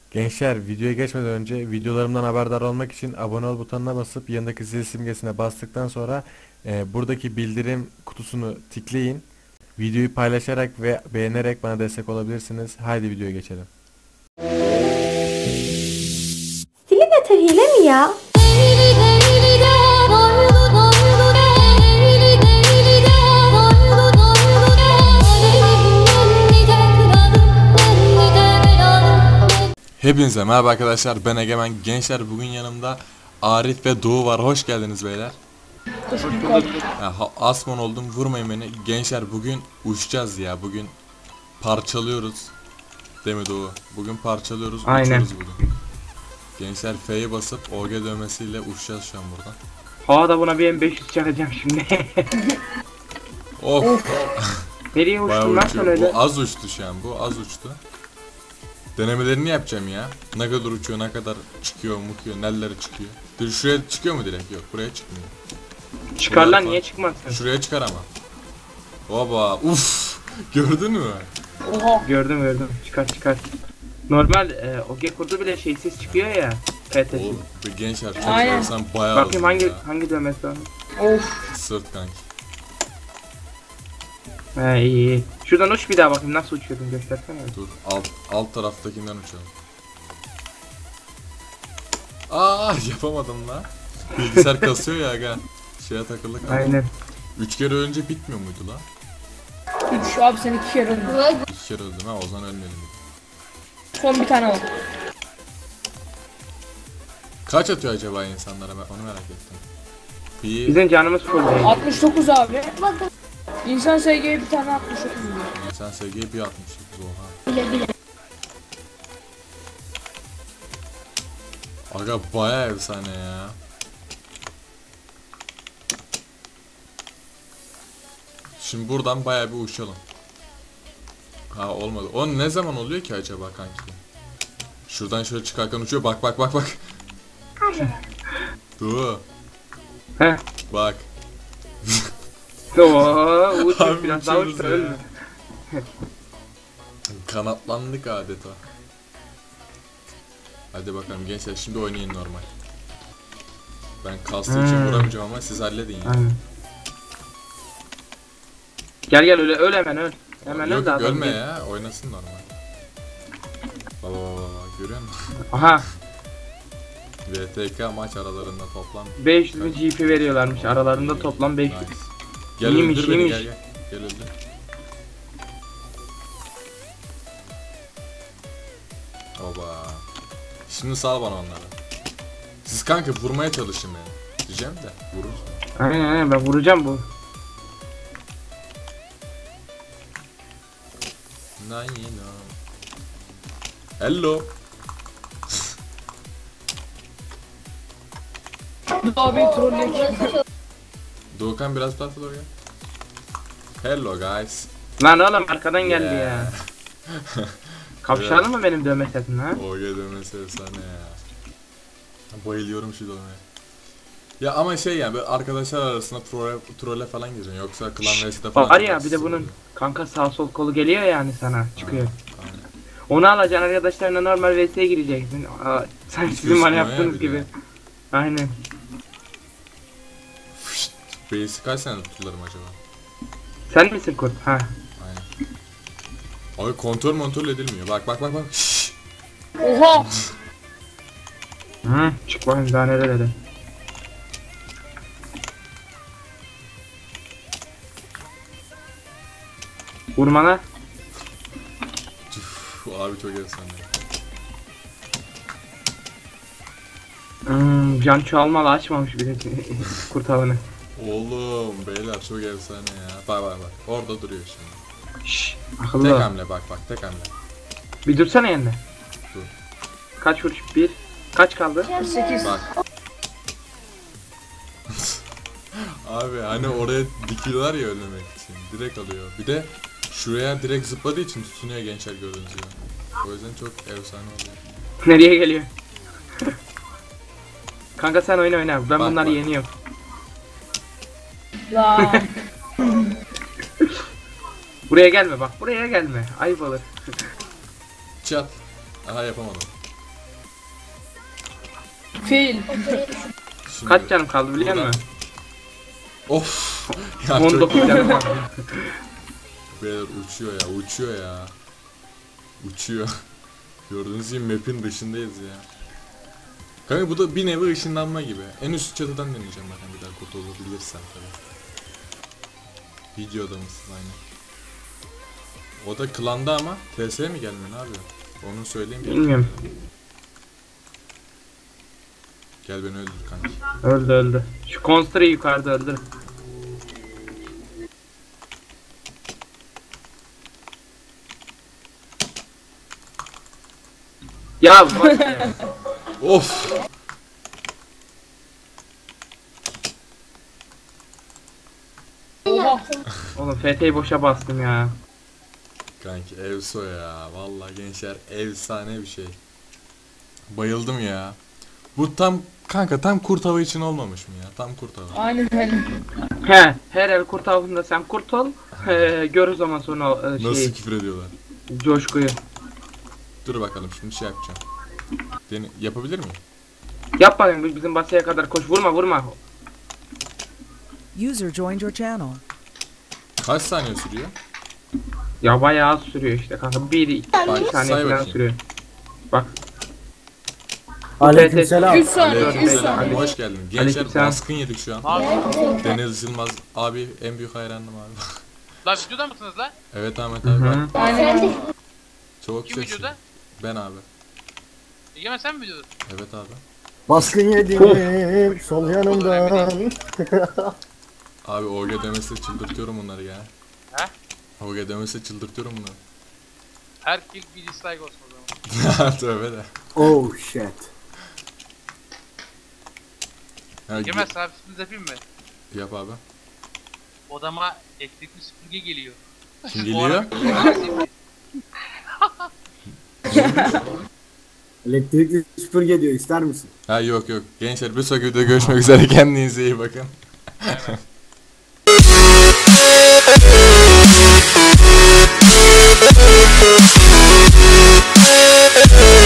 Gençler videoya geçmeden önce videolarımdan haberdar olmak için abone ol butonuna basıp yanındaki zil simgesine bastıktan sonra buradaki bildirim kutusunu tıklayın. Videoyu paylaşarak ve beğenerek bana destek olabilirsiniz. Haydi videoya geçelim. Dili Mete hile mi ya? Hepinize merhaba arkadaşlar, ben Egemen. Gençler, bugün yanımda Arif ve Doğu var. Hoş geldiniz beyler. Asman oldum, vurmayın beni. Gençler, bugün uçacağız ya. Bugün parçalıyoruz. Değil mi Doğu? Bugün parçalıyoruz, Aynen. uçuyoruz bugün. Gençler, F'ye basıp OG dövmesiyle uçacağız şu an buradan. Havada buna bir M500 çakacağım şimdi. Of. Nereye Bayağı uçtun lan sen uçuyor. öyle? Bu az uçtu şu an, bu az uçtu. Denemelerini yapacağım ya. Ne kadar uçuyor, ne kadar çıkıyor, mukuyor, neleri çıkıyor. Şuraya çıkıyor mu direkt? Yok, buraya çıkmıyor. Çıkar Buralar lan, falan. niye çıkmazsın? Şuraya çıkar ama. Oba, uff. Gördün mü? Gördüm. Çıkar. Normal OG kurdu bile şeysiz çıkıyor ya. PT'siz. O gençler çok Aynen. insan bayağı Bakayım uzun ya. hangi dövmesi var? Sırt kanki. He iyi. Şuradan uç bir daha bakayım nasıl uçuyordun göstersene. Dur, alt taraftakinden uçalım. Aa, yapamadım lan. Bilgisayar kasıyor ya aga. Şeye takıldık ama. Aynen. 3 kere önce bitmiyor muydu lan? 3 abi sen 2 kere öldün. 2 kere öldüm ha, o zaman ölmeyelim. Son bir tane var. Kaç atıyor acaba insanlara, ben onu merak ettim. Bir Bizim canımız full değil. 69 abi. İnsan SG'ye bir tane 69 diyor. insan sevgiye bir 69, oha. Aga bayağı efsane ya. Şimdi buradan bayağı bir uçalım. Ha, olmadı. O ne zaman oluyor ki acaba kanki? Şuradan şöyle çıkarken uçuyor. Bak. Dur. Heh. Bak. Ooo uç Abi biraz daha uçuyoruz uç da ya. ölme. Kanatlandık adeta. Hadi bakalım gençler, şimdi oynayın normal. Ben kastığı için vuramayacağım ama siz halledin ya. Aynen. Gel öl hemen öl. Hemen öl Yok de yok, adam ölme gel. ya, oynasın normal. Baba, görüyor musun? Aha. VTK maç aralarında toplam 500 bin GP veriyorlarmış aralarında toplam 500. Nice. Gel İyiymiş, öldür beni, iyiymiş. gel öldür. Oba. Şimdi sal bana onları. Siz kanka vurmaya çalışın beni. Diyeceğim de vurur. Aynen ben vuracağım bu. Nayina. Hello. Abi trolleyek. Doğukan biraz tarafa doğru gel. Hello guys. Lan oğlum arkadan geldi Yeah. ya. Kapşalım mı benim dövme setim ha? OG dönmesi efsane ya. Bayılıyorum şu dönmeye. Ya ama şey yani, böyle arkadaşlar arasında trolle falan gireceksin, yoksa klan vs'de falan. Var ya çok bir de bunun oluyor. kanka sağ sol kolu geliyor yani sana çıkıyor. Aynen. Onu alacaksın arkadaşlarına normal vs'ye gireceksin. Aa, sen sizin bana yaptığınız bir de. gibi. Aynen. Fışt, base'i kaç sene tutularım acaba? Sen misin kurt? Ha. Aynen. Abi kontrol edilmiyor. Bak. Şşş. Oha. Hı, çık bakayım daha nerelere. Vurmana. Abi çok efsane. Can çoğalmalı açmamış bir de kurt avını. Oğlum beyler çok efsane ya. Bak. Orada duruyor şimdi. Şşş Tek akıllı. hamle bak, tek hamle. Bir dursana yerine. Dur. Kaç vuruş? Bir. Kaç kaldı? 8. Bak. Abi hani oraya dikiyorlar ya ölmemek için. Direkt alıyor. Bir de şuraya direkt zıpladığı için tutunuyor gençler, gördüğünüz gibi. O yüzden çok efsane oluyor. Nereye geliyor? Kanka sen oyna. Ben Bak, bunları bak. yeniyorum. Lan. Buraya gelme bak. Buraya gelme. Ayıp olur. Çat. Aha, yapamadım. Fail. Şimdi Kaç canım kaldı biliyor buradan- musun? Of. Ya çok 19 canım kaldı. beyler uçuyor ya, uçuyor ya. Uçuyor. Gördüğünüz gibi map'in dışındayız ya. Kanka bu da bir nevi ışınlanma gibi. En üst çatıdan deneyeceğim bakın bir daha kurtulabilirsem tabii. Videoda mısın aynen. O da klanda ama TS'ye mi gelmiyor ne yapıyor? Onu söyleyeyim. Bilmiyorum. Gel beni öldür kanki. Öldü. Şu Constra'yı yukarıda öldür. Ya bak ya. Of. Oha. Oğlum FT'yi boşa bastım ya. Kanki Evso ya. Vallahi gençler efsane bir şey. Bayıldım ya. Bu tam kanka tam kurt hava için olmamış mı ya? Tam kurt hava. Aynen öyle. He, her el kurt avında sen kurt ol. Gör o zaman sonra Nasıl küfür ediyorlar? coşkuyu. Dur bakalım şimdi şey yapacağım. Yapabilir miyim? Yap bakayım bizim basaya kadar koş. Vurma. User joined your channel. Kaç saniye sürüyor? Ya bayağı az sürüyor işte kanka. 1-2 Bak, saniye say falan bakayım. sürüyor. Bak. Aleykümselam. 3 saniye, 3 Aleykümselam. saniye. Hoş geldin. Gençler Aleykümselam. baskın yedik şu an. Deniz Yılmaz abi en büyük hayranım abi. Lan videoda mısınız lan? Evet Ahmet Hı abi. hı. Aynen. Çok Kim sesli. videoda? Ben abi. Egemen sen mi videoda? Evet abi. Baskın yedim sol yanımdan. Abi OG demesi çıldırtıyorum bunları ya. He? OG demesi çıldırtıyorum bunları. Her kill bir dislike olsun o zaman. Tövbe de. Oh shit. Ya, Egemen sana bir sürpriz yapayım mı? yap abi. Odama elektrikli süpürge geliyor. Kim Bu geliyor? ara- Elektrikli süpürge diyor, ister misin? Ha yok. Gençler bir sonraki videoda görüşmek üzere. Kendinize iyi bakın. Evet.